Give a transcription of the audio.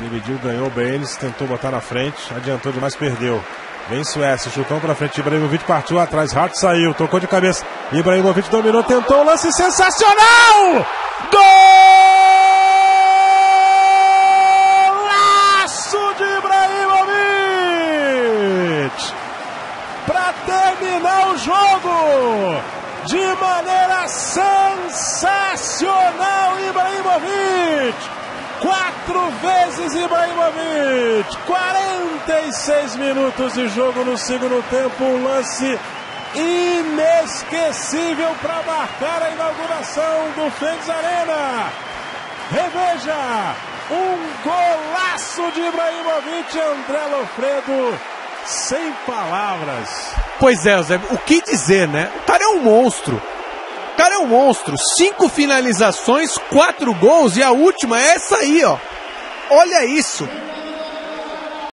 Dividiu, ganhou bem eles, tentou botar na frente, adiantou demais, perdeu. Vem Suécia, chutão pra frente, Ibrahimovic partiu atrás, Hart saiu, tocou de cabeça, Ibrahimovic dominou, tentou um lance sensacional! Golaço de Ibrahimovic! Pra terminar o jogo, de maneira sensacional, Ibrahimovic! 4 vezes Ibrahimovic, 46 minutos de jogo no segundo tempo, um lance inesquecível para marcar a inauguração do Fênix Arena. Reveja, um golaço de Ibrahimovic, André Lofredo, sem palavras. Pois é, Zé, o que dizer, né? O cara é um monstro. O cara é um monstro, 5 finalizações, 4 gols e a última é essa aí, ó. Olha isso.